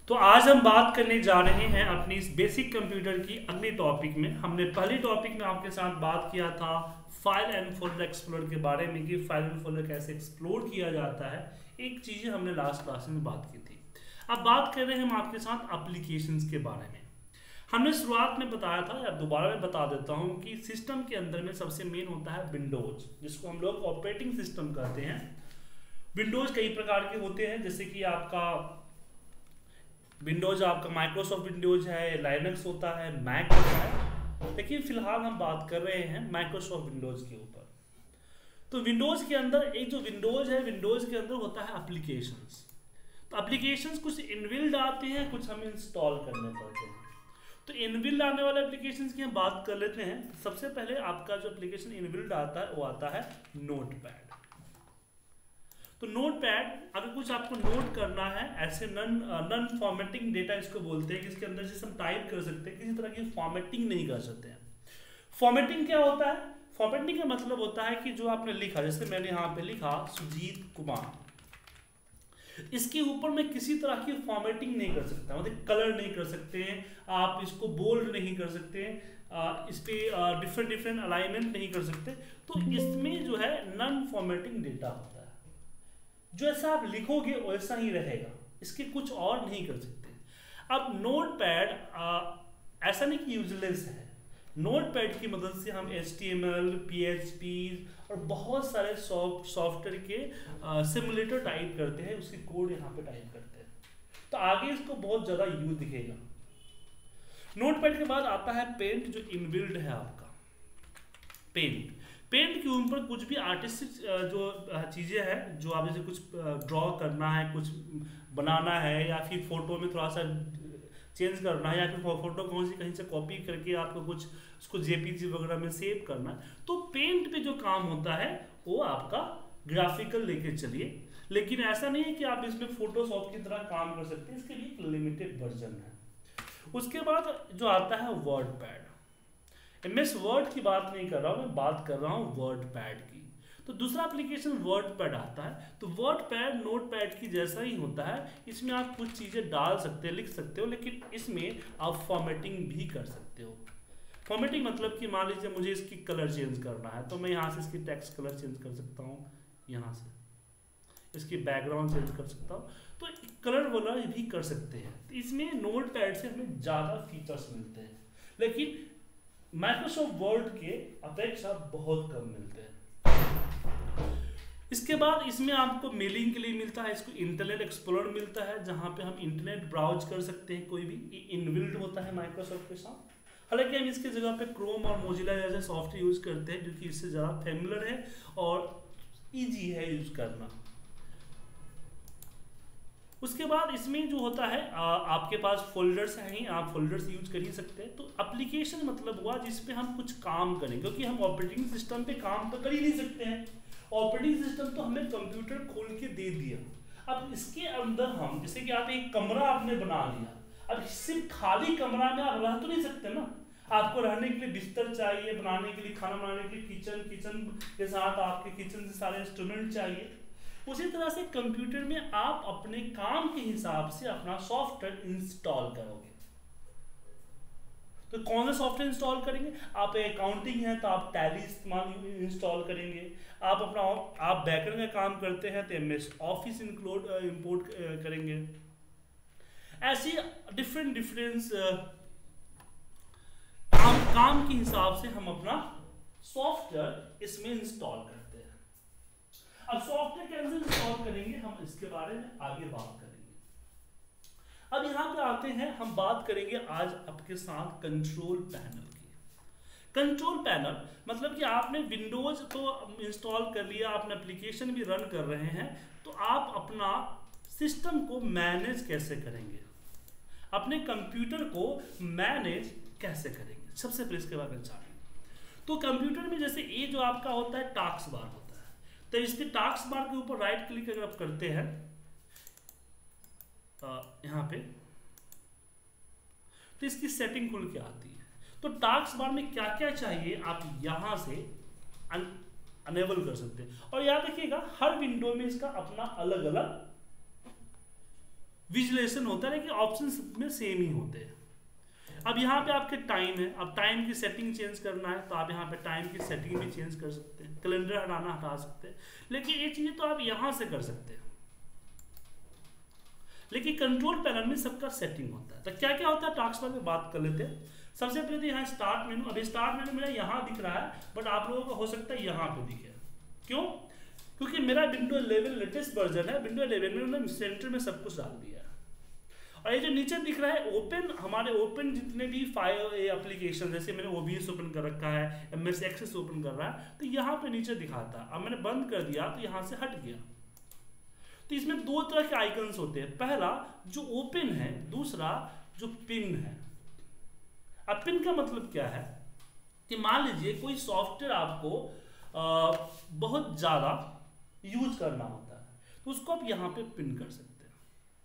तो आज हम बात करने जा रहे हैं अपनी इस बेसिक कंप्यूटर की अगली टॉपिक में। हमने पहली टॉपिक में आपके साथ बात किया था फाइल एंड फोल्डर एक्सप्लोर के बारे में कि फाइल एंड फोल्डर कैसे एक्सप्लोर किया जाता है। एक चीज़ हमने लास्ट क्लास में बात की थी। अब बात कर रहे हैं हम आपके साथ एप्लीकेशंस के बारे में। हमने शुरुआत में बताया था, या दोबारा मैं बता देता हूँ कि सिस्टम के अंदर में सबसे मेन होता है विंडोज, जिसको हम लोग ऑपरेटिंग सिस्टम कहते हैं। विंडोज कई प्रकार के होते हैं, जैसे कि आपका विंडोज आपका माइक्रोसॉफ्ट विंडोज है, लाइनक्स होता है, मैक होता है, लेकिन फिलहाल हम बात कर रहे हैं माइक्रोसॉफ्ट विंडोज के ऊपर। तो विंडोज के अंदर एक जो विंडोज है, विंडोज के अंदर होता है एप्लीकेशंस। तो एप्लीकेशंस कुछ इनबिल्ड आते हैं, कुछ हमें इंस्टॉल करने पड़ते हैं। तो इनबिल्ड आने वाले एप्लीकेशंस की हम बात कर लेते हैं। सबसे पहले आपका जो एप्लीकेशन इनबिल्ड आता है वो आता है नोटपैड। तो नोटपैड, अगर कुछ आपको नोट करना है, ऐसे नन फॉर्मेटिंग डेटा इसको बोलते हैं, जिसके अंदर जैसे हम टाइप कर सकते हैं, किसी तरह की फॉर्मेटिंग नहीं कर सकते हैं। फॉर्मेटिंग क्या होता है? फॉर्मेटिंग का मतलब होता है कि जो आपने लिखा, जैसे मैंने यहाँ पे लिखा सुजीत कुमार, इसके ऊपर मैं किसी तरह की फॉर्मेटिंग नहीं कर सकता, मतलब कलर नहीं कर सकते हैं, आप इसको बोल्ड नहीं कर सकते हैं, इस पे डिफरेंट अलाइनमेंट नहीं कर सकते। तो इसमें जो है नन फॉर्मेटिंग डेटा होता है, जो ऐसा आप लिखोगे वैसा ही रहेगा, इसके कुछ और नहीं कर सकते। अब नोटपैड ऐसा नहीं कि यूजलेस है। नोटपैड की मदद से हम HTML, PHP और बहुत सारे सॉफ्टवेयर के सिमुलेटर टाइप करते हैं, उसकी कोड यहाँ पे टाइप करते हैं, तो आगे इसको बहुत ज़्यादा यूज दिखेगा। नोटपैड के बाद आता है पेंट, जो इनबिल्ड है आपका। पेंट के ऊपर कुछ भी आर्टिस्टिक जो चीज़ें हैं, जो आप जैसे कुछ ड्रॉ करना है, कुछ बनाना है, या फिर फोटो में थोड़ा सा चेंज करना है, या फिर फोटो कहीं से कॉपी करके आपको कुछ उसको JPG वगैरह में सेव करना है, तो पेंट पे जो काम होता है वो आपका ग्राफिकल लेके चलिए। लेकिन ऐसा नहीं है कि आप इसमें फोटोशॉप की तरह काम कर सकते हैं, इसके लिए एक लिमिटेड वर्जन है। उसके बाद जो आता है वर्डपैड। MS वर्ड की बात नहीं कर रहा हूँ, मैं बात कर रहा हूँ वर्डपैड की। तो दूसरा एप्लीकेशन वर्डपैड आता है। तो वर्डपैड नोटपैड की जैसा ही होता है, इसमें आप कुछ चीज़ें डाल सकते हैं, लिख सकते हो, लेकिन इसमें आप फॉर्मेटिंग भी कर सकते हो। फॉर्मेटिंग मतलब कि मान लीजिए मुझे इसकी कलर चेंज करना है, तो मैं यहाँ से इसकी टेक्स्ट कलर चेंज कर सकता हूँ, यहाँ से इसकी बैकग्राउंड चेंज कर सकता हूँ, तो कलर वगैरह भी कर सकते हैं। तो इसमें नोटपैड से हमें ज़्यादा फीचर्स मिलते हैं, लेकिन माइक्रोसॉफ्ट वर्ड के अपेक्षा बहुत कम मिलते हैं। इसके बाद इसमें आपको मेलिंग के लिए मिलता है, इसको इंटरनेट एक्सप्लोरर मिलता है, जहां पे हम इंटरनेट ब्राउज कर सकते हैं, कोई भी इनबिल्ड होता है माइक्रोसॉफ्ट के साथ। हालांकि हम इसके जगह पे क्रोम और मोजिला जैसे सॉफ्टवेयर यूज करते हैं, जो कि इससे ज़्यादा फैमिलियर है और ईजी है यूज करना। उसके बाद इसमें जो होता है आपके पास फोल्डर्स हैं, आप फोल्डर्स यूज कर ही सकते हैं। तो एप्लीकेशन मतलब हुआ जिसपे हम कुछ काम करें, क्योंकि हम ऑपरेटिंग सिस्टम पे काम तो कर ही नहीं सकते हैं। ऑपरेटिंग सिस्टम तो हमें कंप्यूटर खोल के दे दिया, अब इसके अंदर हम, जैसे कि आप एक कमरा आपने बना लिया, अब सिर्फ खाली कमरा में आप रह तो नहीं सकते ना, आपको रहने के लिए बिस्तर चाहिए, बनाने के लिए, खाना बनाने के लिए किचन के साथ आपके किचन से सारे इंस्ट्रूमेंट चाहिए। उसी तरह से कंप्यूटर में आप अपने काम के हिसाब से अपना सॉफ्टवेयर इंस्टॉल करोगे। तो कौन सा सॉफ्टवेयर इंस्टॉल करेंगे? आप अकाउंटिंग है तो आप टैली इंस्टॉल करेंगे, आप बैकएंड का काम करते हैं तो MS ऑफिस इंपोर्ट करेंगे। ऐसी डिफरेंट काम के हिसाब से हम अपना सॉफ्टवेयर इसमें इंस्टॉल करते हैं। अब सॉफ्टवेयर कैसे इंस्टॉल करेंगे, हम इसके बारे में आगे बात करेंगे। अब यहाँ पे आते हैं, हम बात करेंगे आज आपके साथ कंट्रोल पैनल की। कंट्रोल पैनल मतलब कि आपने विंडोज तो इंस्टॉल कर लिया, आपने एप्लीकेशन भी रन कर रहे हैं, तो आप अपना सिस्टम को मैनेज कैसे करेंगे, अपने कंप्यूटर को मैनेज कैसे करेंगे, सबसे पहले इसके बारे में जानेंगे। तो कंप्यूटर में जैसे ये जो आपका होता है टास्क बार होता है, तो इसके टास्क बार के ऊपर राइट क्लिक अगर आप करते हैं यहाँ पे, तो इसकी सेटिंग खुल के आती है। तो टास्क बार में क्या क्या चाहिए आप यहाँ से अनेबल कर सकते हैं। और याद रखिएगा हर विंडो में इसका अपना अलग अलग विजुअलाइजेशन होता है, लेकिन ऑप्शन में सेम ही होते हैं। अब यहाँ पे आपके टाइम है, अब टाइम की सेटिंग चेंज करना है तो आप यहाँ पे टाइम की सेटिंग भी चेंज कर सकते हैं, कैलेंडर हटाना हटा सकते हैं, लेकिन ये चीजें तो आप यहाँ से कर सकते हैं। लेकिन कंट्रोल पैनल में सबका सेटिंग होता है। तो क्या क्या होता है टास्क बार में बात कर लेते हैं। सबसे पहले तो यहाँ स्टार्ट मेनू, अभी स्टार्ट मेनू मेरा यहाँ दिख रहा है, बट आप लोगों को हो सकता है यहाँ पे दिखे। क्यों? क्योंकि मेरा विंडो 11 लेटेस्ट वर्जन है, विंडो 11 में उन्होंने सेंटर में सब कुछ डाल दिया है। और ये जो नीचे दिख रहा है ओपन, हमारे ओपन जितने भी फाइल एप्लीकेशन, जैसे मैंने OBS ओपन कर रखा है, MS एक्सेस ओपन कर रहा है, तो यहाँ पे नीचे दिखाता है। अब मैंने बंद कर दिया तो यहाँ से हट गया। तो इसमें दो तरह के आइकन्स होते हैं, पहला जो ओपन है, दूसरा जो पिन है। अब पिन का मतलब क्या है कि मान लीजिए कोई सॉफ्टवेयर आपको बहुत ज़्यादा यूज करना होता है, तो उसको आप यहाँ पे पिन कर सकते हैं,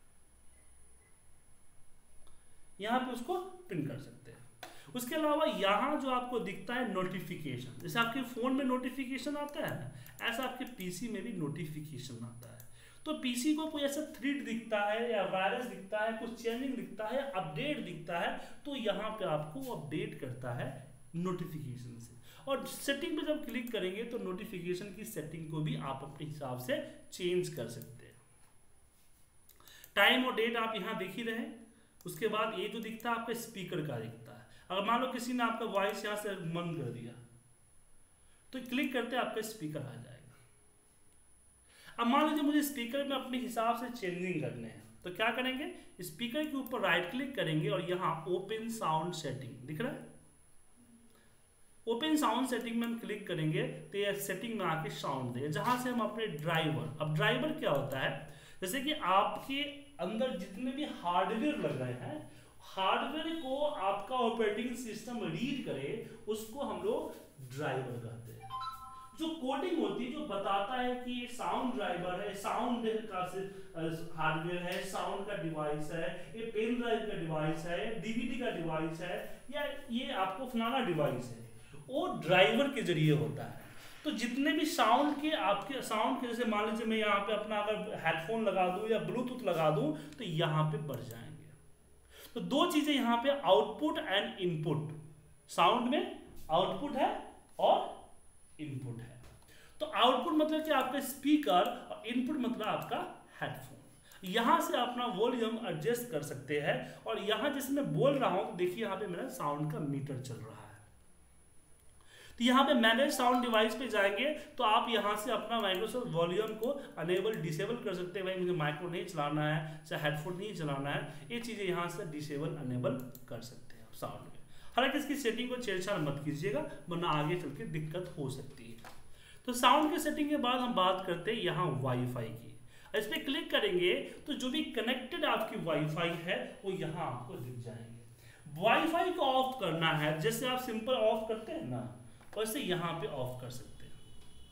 यहाँ पे उसको पिन कर सकते हैं। उसके अलावा यहाँ जो आपको दिखता है नोटिफिकेशन, जैसे आपके फ़ोन में नोटिफिकेशन आता है, ऐसा आपके पीसी में भी नोटिफिकेशन आता है। तो पीसी को कोई ऐसा थ्रेड दिखता है या वायरस दिखता है, कुछ चेंजिंग दिखता है, अपडेट दिखता है, तो यहाँ पे आपको अपडेट करता है नोटिफिकेशन से। और सेटिंग पे जब क्लिक करेंगे तो नोटिफिकेशन की सेटिंग को भी आप अपने हिसाब से चेंज कर सकते हैं। टाइम और डेट आप यहाँ देख ही रहे हैं। उसके बाद ये जो दिखता है आपका स्पीकर का दिखता है। अगर मान लो किसी ने आपका वॉइस यहाँ से बंद कर दिया तो क्लिक करते आपका स्पीकर आ जाएगा। अब मान लीजिए मुझे स्पीकर में अपने हिसाब से चेंजिंग करने हैं, तो क्या करेंगे, स्पीकर के ऊपर राइट क्लिक करेंगे और यहाँ ओपन साउंड सेटिंग दिख रहा है, ओपन साउंड सेटिंग में हम क्लिक करेंगे तो ये सेटिंग में आके साउंड देगा, जहां से हम अपने ड्राइवर, अब ड्राइवर क्या होता है, जैसे कि आपके अंदर जितने भी हार्डवेयर लग रहे हैं, हार्डवेयर को आपका ऑपरेटिंग सिस्टम रीड करे, उसको हम लोग ड्राइवर कहते हैं। जो कोडिंग होती है, जो बताता है कि ये साउंड ड्राइवर है, साउंड का हार्डवेयर है, साउंड का डिवाइस है, ये पेन ड्राइव का डिवाइस है, DVD का डिवाइस है, या ये आपको फलाना डिवाइस है, वो ड्राइवर के जरिए होता है। तो जितने भी साउंड के आपके साउंड के, जैसे मान लीजिए मैं यहाँ पे अपना अगर हेडफोन लगा दूं या ब्लूटूथ लगा दूं तो यहाँ पे बढ़ जाएंगे। तो दो चीजें यहाँ पे, आउटपुट एंड इनपुट। साउंड में आउटपुट है और इनपुट है। तो आउटपुट मतलब कि आपका स्पीकर और इनपुट मतलब आपका हेडफोन। यहां से अपना वॉल्यूम एडजस्ट कर सकते हैं। और यहां जैसे मैं बोल रहा हूं तो देखिए यहाँ पे मेरा साउंड का मीटर चल रहा है। तो यहाँ पे मैनेज साउंड डिवाइस पे जाएंगे तो आप यहाँ से अपना माइक्रोसॉफ्ट वॉल्यूम को अनेबल डिसेबल कर सकते हैं। भाई मुझे माइक्रो नहीं चलाना है, चाहे हेडफोन नहीं चलाना है, ये चीज़ें यहाँ से डिसेबल अनेबल कर सकते हैं आप साउंड में। हालांकि इसकी सेटिंग को छेड़छाड़ मत कीजिएगा, वरना आगे चल के दिक्कत हो सकती है। तो साउंड की सेटिंग के बाद हम बात करते हैं यहाँ वाईफाई की। इस पर क्लिक करेंगे तो जो भी कनेक्टेड आपकी वाईफाई है वो यहाँ आपको दिख जाएंगे। वाईफाई को ऑफ करना है, जैसे आप सिंपल ऑफ करते हैं ना, वैसे यहाँ पे ऑफ कर सकते हैं।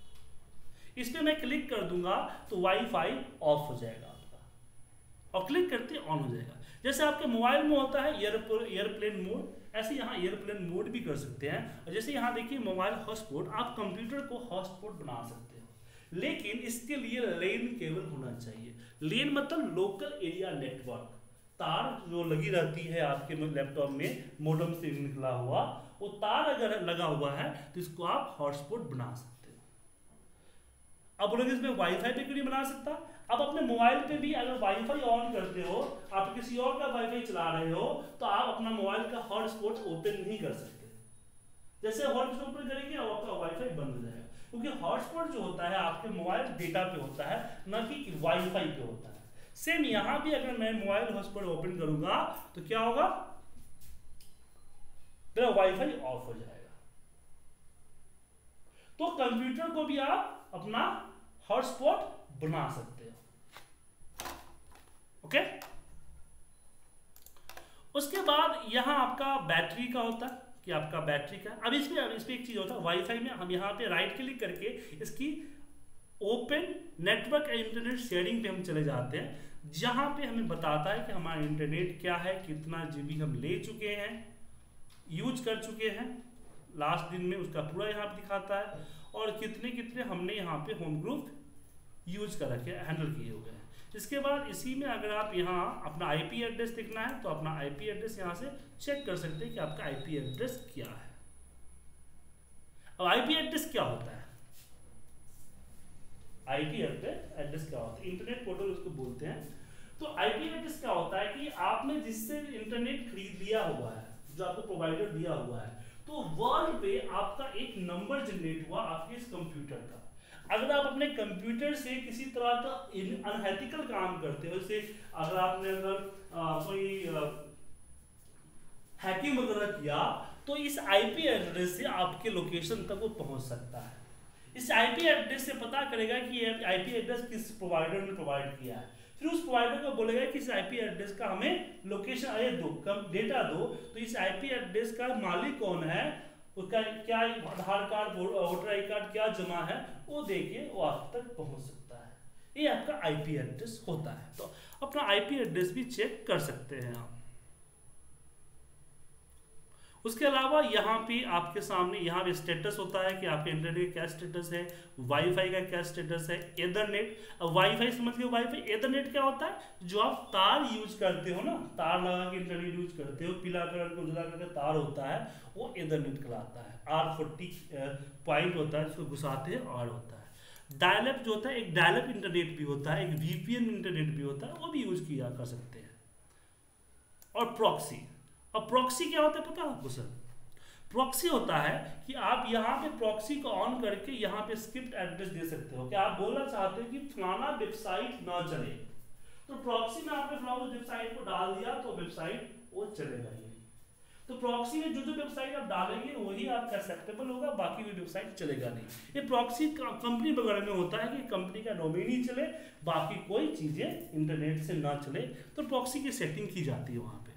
इस पे मैं क्लिक कर दूंगा तो वाईफाई ऑफ हो जाएगा आपका, और क्लिक करते ऑन हो जाएगा। जैसे आपके मोबाइल में होता है एयरप्लेन मोड, ऐसे यहाँ एयरप्लेन मोड भी कर सकते हैं। और जैसे यहाँ देखिए मोबाइल हॉटस्पॉट, आप कंप्यूटर को हॉटस्पॉट बना सकते हो, लेकिन इसके लिए लेन केबल होना चाहिए। लेन मतलब लोकल एरिया नेटवर्क, तार जो लगी रहती है आपके लैपटॉप में मॉडेम से निकला हुआ, वो तार अगर लगा हुआ है तो इसको आप हॉटस्पॉट बना सकते हो। अब बोलोगे इसमें वाईफाई पे क्यों नहीं बना सकता? अब अपने मोबाइल पे भी अगर वाईफाई ऑन करते हो, आप किसी और का वाईफाई चला रहे हो, तो आप अपना मोबाइल का हॉटस्पॉट ओपन नहीं कर सकते। जैसे हॉटस्पॉट ओपन करेंगे आपका वाईफाई बंद हो जाएगा, क्योंकि हॉटस्पॉट जो होता है आपके मोबाइल डेटा पे होता है, न कि वाईफाई पे होता है। सेम यहाँ भी अगर मैं मोबाइल हॉटस्पॉट ओपन करूंगा तो क्या होगा, तेरा वाईफाई ऑफ हो जाएगा। तो कंप्यूटर को भी आप अपना हॉटस्पॉट बना सकते हो। ओके, उसके बाद यहां आपका बैटरी का होता है कि आपका बैटरी का। अब इसमें एक चीज होता है, वाईफाई में हम यहाँ पे राइट क्लिक करके इसकी open network and internet sharing पे हम चले जाते हैं, जहां पे हमें बताता है कि हमारा इंटरनेट क्या है, कितना जीबी हम ले चुके हैं, यूज कर चुके हैं लास्ट दिन में, उसका पूरा यहाँ पे दिखाता है, और कितने हमने यहाँ पे होम ग्रुप यूज कर रखे, हैंडल किए हुए हैं। इसके बाद इसी में अगर आप यहाँ अपना आईपी एड्रेस देखना है तो अपना आईपी एड्रेस यहाँ से चेक कर सकते हैं कि आपका आईपी एड्रेस क्या है। अब आईपी एड्रेस क्या होता है, आईपी एड्रेस क्या होता है, इंटरनेट पोर्टल उसको बोलते हैं। तो आईपी एड्रेस क्या होता है कि आपने जिससे इंटरनेट खरीद लिया हुआ है, जो आपको प्रोवाइडर दिया हुआ है, तो वर्ल्ड पे आपका एक नंबर जनरेट हुआ आपके इस कंप्यूटर का। अगर आप अपने कंप्यूटर से किसी तरह का अनएथिकल काम करते हो, जैसे अगर आपने कोई हैकिंग वगैरह किया, तो इस आईपी एड्रेस से आपके लोकेशन तक वो पहुंच सकता है। इस आईपी एड्रेस से पता करेगा कि ये आईपी एड्रेस किस प्रोवाइडर ने प्रोवाइड किया है, फिर उस प्रोवाइडर को बोलेगा कि इस आईपी एड्रेस का हमें लोकेशन अरे दो, कम डेटा दो। तो इस आईपी एड्रेस का मालिक कौन है, उसका क्या Aadhaar card, voter I card क्या जमा है, वो देखिए वो आप तक पहुंच सकता है। ये आपका आईपी एड्रेस होता है। तो अपना आईपी एड्रेस भी चेक कर सकते हैं आप। उसके अलावा यहाँ पे आपके सामने यहाँ पे स्टेटस होता है कि आपके इंटरनेट का क्या स्टेटस है, वाईफाई का क्या स्टेटस है, एथरनेट। अब वाईफाई समझ गए, वाईफाई। एथरनेट क्या होता है, जो आप तार यूज करते हो ना, तार लगा के इंटरनेट यूज करते हो, पीला कलर को उजला कलर का तार होता है, वो एथरनेट कहलाता है। R40 पॉइंट होता है, जिसको घुसाते हैं और होता है। डायलअप जो होता है, एक डायलअप इंटरनेट भी होता है, एक VPN इंटरनेट भी होता है, वो भी यूज किया कर सकते हैं। और प्रॉक्सी। अब प्रॉक्सी क्या होता है पता है आपको सर? प्रॉक्सी होता है कि आप यहाँ पे प्रॉक्सी को ऑन करके यहाँ पे स्क्रिप्ट एड्रेस दे सकते हो कि आप बोलना चाहते हो कि फलाना वेबसाइट ना चले, तो प्रॉक्सी में आपने फलाना वेबसाइट को डाल दिया तो वेबसाइट वो चलेगा ही नहीं। तो प्रॉक्सी में जो वेबसाइट आप डालेंगे वही आपका एक्सेप्टेबल होगा, बाकी भी वेबसाइट चलेगा नहीं। ये प्रॉक्सी कंपनी वगैरह में होता है कि कंपनी का डोमेन ही चले, बाकी कोई चीजें इंटरनेट से ना चले, तो प्रॉक्सी की सेटिंग की जाती है वहां पे।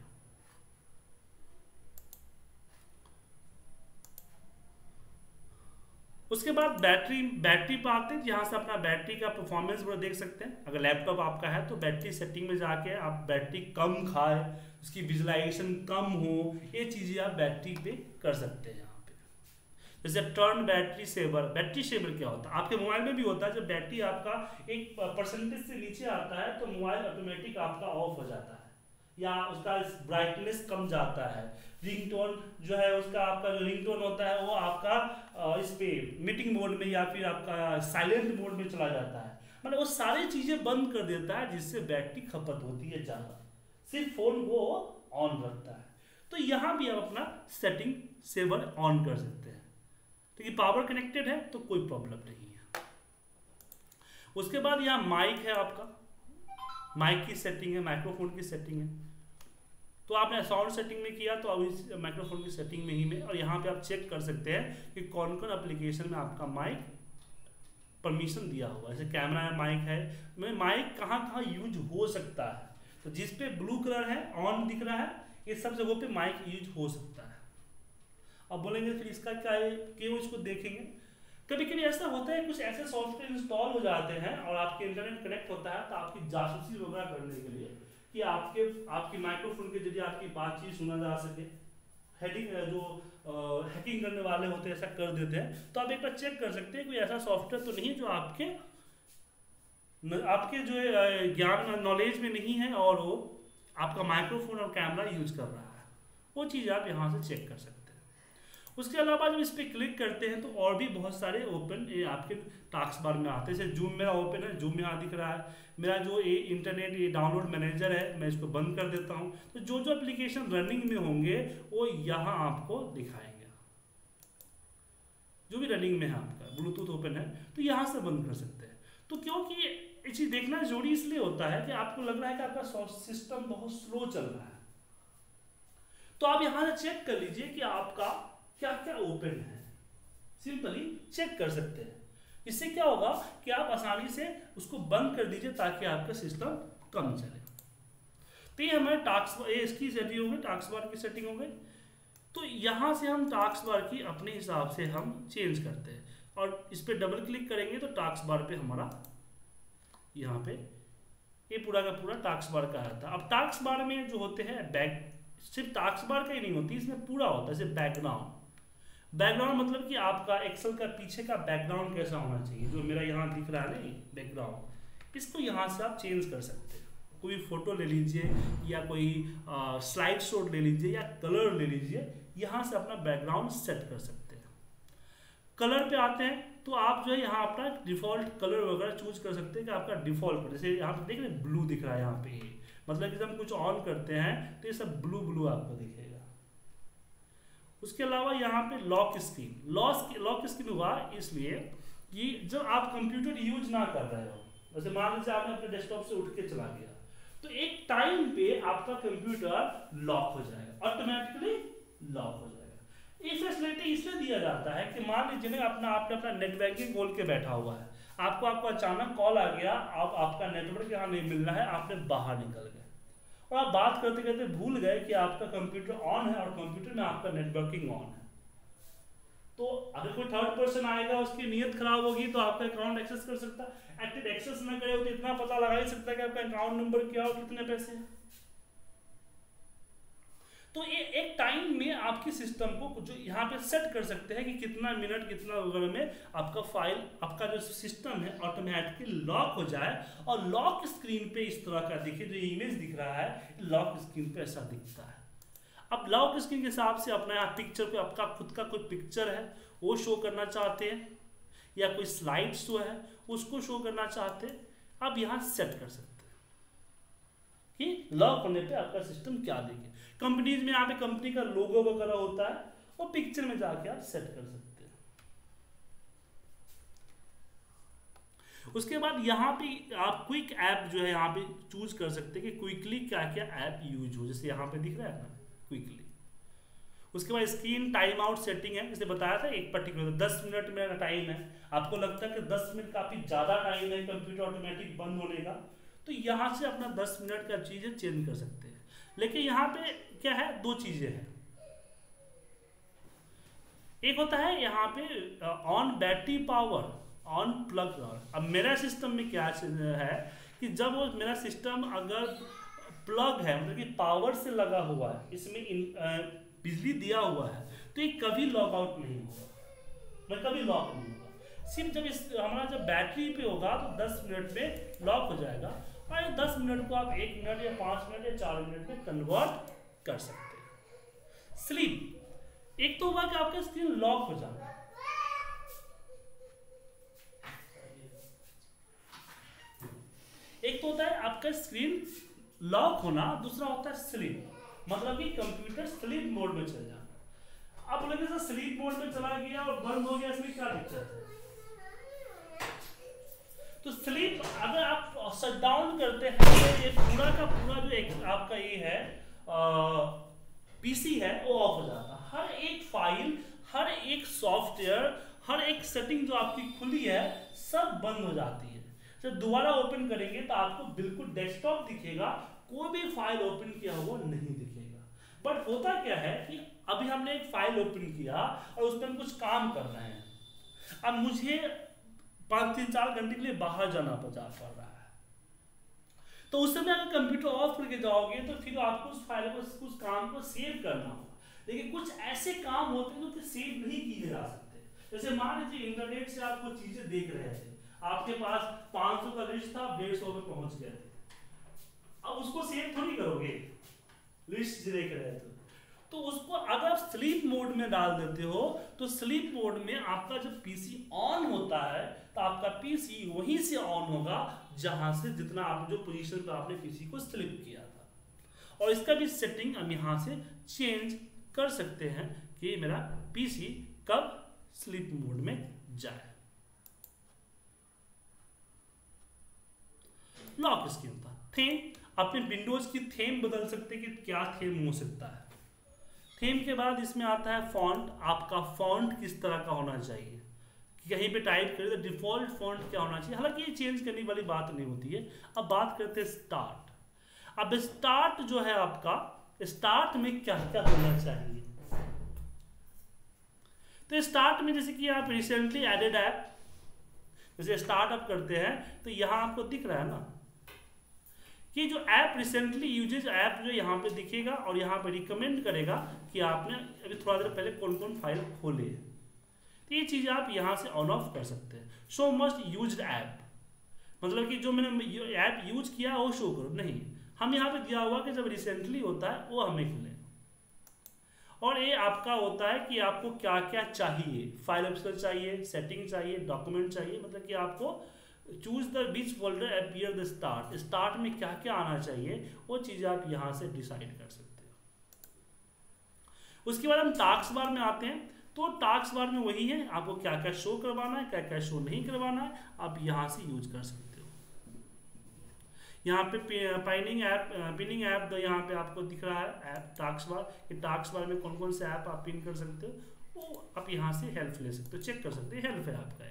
उसके बाद बैटरी पर आते हैं, जहाँ से अपना बैटरी का परफॉर्मेंस वो देख सकते हैं। अगर लैपटॉप आपका है तो बैटरी सेटिंग में जाके आप बैटरी कम खाए, उसकी विजुलाइजेशन कम हो, ये चीज़ें आप बैटरी पे कर सकते हैं यहाँ पे। जैसे turn battery saver. Battery saver क्या होता है, आपके मोबाइल में भी होता है। जब बैटरी आपका एक परसेंटेज से नीचे आता है तो मोबाइल ऑटोमेटिक आपका ऑफ हो जाता है या उसका ब्राइटनेस कम जाता है। रिंगटोन जो है उसका, आपका जो रिंगटोन होता है वो आपका इस पे मीटिंग मोड में या फिर आपका साइलेंट मोड में चला जाता है, मतलब वो सारी चीजें बंद कर देता है, जिससे बैटरी खपत होती है ज़्यादा, सिर्फ फोन को ऑन रखता है। तो यहाँ भी आप अपना सेटिंग सेवर ऑन कर सकते हैं। तो ये पावर कनेक्टेड है तो कोई प्रॉब्लम नहीं है। उसके बाद यहाँ माइक है, आपका माइक की सेटिंग है, माइक्रोफोन की सेटिंग है। तो आपने साउंड सेटिंग में किया तो अब इस माइक्रोफोन की सेटिंग में ही में, और यहाँ पे आप चेक कर सकते हैं कि कौन कौन एप्लीकेशन में आपका माइक परमिशन दिया हुआ है। जैसे कैमरा में माइक है, में माइक कहाँ कहाँ यूज हो सकता है, तो जिस पे ब्लू कलर है ऑन दिख रहा है, ये सब जगहों पे माइक यूज हो सकता है। अब बोलेंगे फिर इसका क्या है, क्यों इसको देखेंगे। कभी कभी ऐसा होता है कुछ ऐसे सॉफ्टवेयर इंस्टॉल हो जाते हैं और आपके इंटरनेट कनेक्ट होता है तो आपकी जासूसी वगैरह करने के लिए कि आपकी माइक्रोफोन के जरिए आपकी बातचीत सुना जा सके। हैकिंग करने वाले होते हैं ऐसा कर देते हैं। तो आप एक बार चेक कर सकते हैं कोई ऐसा सॉफ्टवेयर तो नहीं जो आपके जो ज्ञान नॉलेज में नहीं है और वो आपका माइक्रोफोन और कैमरा यूज कर रहा है, वो चीज़ आप यहाँ से चेक कर सकते हैं। उसके अलावा जब इस पर क्लिक करते हैं तो और भी बहुत सारे ओपन आपके टास्क बार में आते हैं। जैसे जूम मेरा ओपन है, जूम यहाँ दिख रहा है। मेरा जो इंटरनेट डाउनलोड मैनेजर है, मैं इसको बंद कर देता हूँ। तो जो जो एप्लीकेशन रनिंग में होंगे वो यहाँ आपको दिखाएंगे। जो भी रनिंग में है आपका ब्लूटूथ ओपन है तो यहाँ से बंद कर सकते हैं। तो क्योंकि ये चीज़ देखना जरूरी इसलिए होता है कि आपको लग रहा है कि आपका सिस्टम बहुत स्लो चल रहा है, तो आप यहाँ से चेक कर लीजिए कि आपका क्या क्या ओपन है, सिंपली चेक कर सकते हैं। इससे क्या होगा कि आप आसानी से उसको बंद कर दीजिए ताकि आपका सिस्टम कम चले। तो ये हमारे टास्क इसकी सेटिंग हो गई, टास्क बार की सेटिंग हो गई। तो यहाँ से हम टास्क बार की अपने हिसाब से हम चेंज करते हैं और इस पर डबल क्लिक करेंगे तो टास्क बार पे हमारा यहाँ पे ये पूरा का पूरा टास्क बार का आता है। अब टास्क बार में जो होते हैं सिर्फ टास्क बार का ही नहीं होती, इसमें पूरा होता है। जैसे बैकग्राउंड मतलब कि आपका एक्सेल का पीछे का बैकग्राउंड कैसा होना चाहिए, जो मेरा यहाँ दिख रहा है ना बैकग्राउंड, इसको यहाँ से आप चेंज कर सकते हैं। कोई फोटो ले लीजिए या कोई स्लाइड शो ले लीजिए या कलर ले लीजिए, यहाँ से अपना बैकग्राउंड सेट कर सकते हैं। कलर पे आते हैं तो आप जो है यहाँ अपना डिफॉल्ट कलर वगैरह चूज कर सकते हैं कि आपका डिफॉल्ट, जैसे यहाँ पे देख रहे हैं ब्लू दिख रहा है यहाँ पे, मतलब कि जब हम कुछ ऑन करते हैं तो ये सब ब्लू ब्लू आपको दिखेगा। उसके अलावा यहाँ पे लॉक स्क्रीन, लॉक स्क्रीन हुआ इसलिए कि जब आप कंप्यूटर यूज ना कर रहे हो, जैसे मान लीजिए आपने अपने डेस्कटॉप से उठ के चला गया, तो एक टाइम पे आपका कंप्यूटर लॉक हो जाएगा, ऑटोमेटिकली लॉक हो जाएगा। ये फैसिलिटी इसलिए दिया जाता है कि मान लीजिए आपने अपना नेट बैंकिंग खोल के बैठा हुआ है, आपको अचानक कॉल आ गया, आपका नेटवर्क यहाँ नहीं मिल रहा है, आपने बाहर निकल गए और आप बात करते करते भूल गए कि आपका कंप्यूटर ऑन है और कंप्यूटर में आपका नेटवर्किंग ऑन है। तो अगर कोई थर्ड पर्सन आएगा, उसकी नीयत खराब होगी तो आपका अकाउंट एक्सेस कर सकता है। एक्टिव एक्सेस न करे तो इतना पता लगा ही सकता है कि आपका अकाउंट नंबर क्या और कितने पैसे हैं। तो ये एक टाइम में आपके सिस्टम को जो यहाँ पे सेट कर सकते हैं कि कितना मिनट कितना वगैरह में आपका फाइल, आपका जो सिस्टम है ऑटोमेटिकली लॉक हो जाए। और लॉक स्क्रीन पे इस तरह का देखिए, जो इमेज दिख रहा है लॉक स्क्रीन पे ऐसा दिखता है। अब लॉक स्क्रीन के हिसाब से अपना यहाँ पिक्चर पे आपका खुद का कोई पिक्चर है वो शो करना चाहते हैं या कोई स्लाइड शो है उसको शो करना चाहते हैं, आप यहाँ सेट कर सकते हैं कि लॉक होने पे आपका सिस्टम क्या देखे। कंपनीज में यहाँ पे कंपनी का लोगो वगैरह होता है, वो पिक्चर में जाके आप सेट कर सकते हैं। उसके बाद यहाँ पे आप क्विक ऐप जो है यहाँ पे चूज कर सकते हैं कि क्विकली क्या क्या ऐप यूज हो, जैसे यहाँ पे दिख रहा है ना क्विकली। उसके बाद स्क्रीन टाइम आउट सेटिंग है, जैसे बताया था एक पर्टिकुलर 10 मिनट में टाइम है, आपको लगता है कि 10 मिनट काफी ज्यादा टाइम है कंप्यूटर ऑटोमेटिक बंद होने का, तो यहाँ से अपना 10 मिनट का चीजें चेंज कर सकते हैं। लेकिन यहाँ पे क्या है, दो चीजें हैं। एक होता है यहाँ पे on battery power, on plug. अब मेरा सिस्टम में क्या है कि जब वो मेरा सिस्टम अगर प्लग है, मतलब कि पावर से लगा हुआ है, इसमें बिजली दिया हुआ है, तो ये कभी लॉग आउट नहीं होगा, मतलब कभी लॉक नहीं होगा। सिर्फ जब हमारा जब बैटरी पे होगा तो 10 मिनट में लॉक हो जाएगा, और ये 10 मिनट को आप 1 मिनट या 5 मिनट या 4 मिनट में कन्वर्ट कर सकते हैं। स्लीप, एक तो होगा कि आपका स्क्रीन लॉक हो जाना, एक तो होता है आपका स्क्रीन लॉक होना, दूसरा होता है स्लीप, मतलब कि कंप्यूटर स्लीप मोड में चल जाना। अब बोलेंगे सर स्लीप मोड में चला गया और बंद हो गया, इसमें क्या दिक्कत है? तो स्लीप अगर आप शट डाउन करते हैं तो ये पूरा का पूरा जो एक आपका ये है पीसी है वो ऑफ हो जाता है। हर एक फाइल, हर एक सॉफ्टवेयर, हर एक सेटिंग जो आपकी खुली है सब बंद हो जाती है। जब दोबारा ओपन करेंगे तो आपको बिल्कुल डेस्कटॉप दिखेगा, कोई भी फाइल ओपन किया हुआ नहीं दिखेगा। बट होता क्या है कि अभी हमने एक फाइल ओपन किया और उस पर हम कुछ काम कर रहे हैं, अब मुझे 5-3-4 घंटे के लिए बाहर जाना पड़ रहा है, तो उस समय अगर कंप्यूटर ऑफ करके जाओगे तो फिर आपको उस फाइल को, उस काम को सेव करना होगा। लेकिन कुछ ऐसे काम होते हैं जो सेव नहीं किए जा सकते। जैसे मान लीजिए इंटरनेट से आप कुछ चीजें देख रहे थे, आपके पास 500 का लिस्ट था, 150 में पहुंच गए थे, अब उसको सेव थोड़ी करोगे, लिस्ट देख रहे थे तो उसको अगर आप स्लीप मोड में डाल देते हो तो स्लीप मोड में आपका जब पीसी ऑन होता है तो आपका पीसी वहीं से ऑन होगा जहां से जितना आप जो पोजीशन पर आपने पीसी को स्लीप किया था। और इसका भी सेटिंग हम यहां से चेंज कर सकते हैं कि मेरा पीसी कब स्लीप मोड में जाए। लॉक स्क्रीन था। थीम, अपने विंडोज की थीम बदल सकते हैं कि क्या थीम हो सकता है। थीम के बाद इसमें आता है फॉन्ट, आपका फॉन्ट किस तरह का होना चाहिए, कहीं पे टाइप करें तो डिफॉल्ट फॉन्ट क्या होना चाहिए। हालांकि ये चेंज करने वाली बात नहीं होती है। अब बात करते हैं स्टार्ट। अब स्टार्ट जो है आपका, स्टार्ट में क्या क्या होना चाहिए। तो स्टार्ट में जैसे कि आप रिसेंटली एडेड ऐप, जैसे स्टार्टअप करते हैं तो यहां आपको दिख रहा है ना कि जो ऐप रिसेंटली यूजेज ऐप जो यहाँ पे दिखेगा और यहाँ पे रिकमेंड करेगा कि आपने अभी थोड़ा देर पहले कौन कौन फाइल खोले है। तो ये चीज़ आप यहाँ से ऑन ऑफ कर सकते हैं। शो मस्ट यूज्ड ऐप, मतलब कि जो मैंने ऐप यूज किया वो शो करो, नहीं, हम यहाँ पे दिया हुआ कि जब रिसेंटली होता है वो हमें खुले। और ये आपका होता है कि आपको क्या क्या चाहिए, फाइल एक्सप्लोरर चाहिए, सेटिंग चाहिए, डॉक्यूमेंट चाहिए, मतलब कि आपको choose the which folder appear the start में क्या क्या आना चाहिए, वो चीज़ें आप यहाँ से डिसाइड कर सकते हो। उसके बाद हम टास्क बार में आते हैं। तो टास्क बार में वही है, आपको क्या क्या शो करवाना है, क्या क्या शो नहीं करवाना है, आप यहाँ से यूज कर सकते हो। यहाँ पे पिनिंग ऐप यहाँ पे आपको दिख रहा है ऐप टास्क बार, कि टास्क बार में कौन कौन से ऐप आप पिन कर सकते हो, वो आप यहाँ से हेल्प ले सकते हो, चेक कर सकते हो, हेल्प है आपका।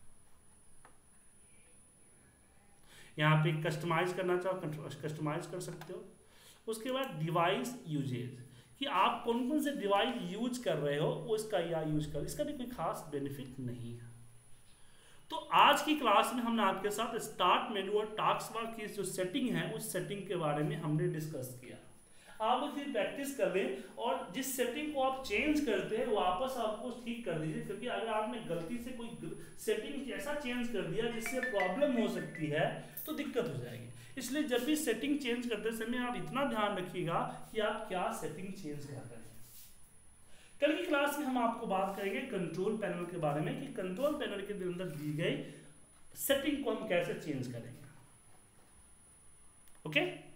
यहाँ पे कस्टमाइज करना चाहो कस्टमाइज कर सकते हो। उसके बाद डिवाइस यूजेज, कि आप कौन कौन से डिवाइस यूज कर रहे हो, उसका या यूज कर, इसका भी कोई खास बेनिफिट नहीं है। तो आज की क्लास में हमने आपके साथ स्टार्ट मेनू और टास्क बार की जो सेटिंग है उस सेटिंग के बारे में हमने डिस्कस किया। आप फिर प्रैक्टिस कर लें और जिस सेटिंग को आप चेंज करते हैं वापस आपको ठीक कर दीजिए, क्योंकि अगर आपने गलती से कोई सेटिंग ऐसा चेंज कर दिया जिससे प्रॉब्लम हो सकती है तो दिक्कत हो जाएगी। इसलिए जब भी सेटिंग चेंज करते समय आप इतना ध्यान रखिएगा कि आप क्या सेटिंग चेंज कर रहे हैं। कल की क्लास में हम आपको बात करेंगे कंट्रोल पैनल के बारे में, कि कंट्रोल पैनल के अंदर दी गई सेटिंग को हम कैसे चेंज करेंगे। ओके।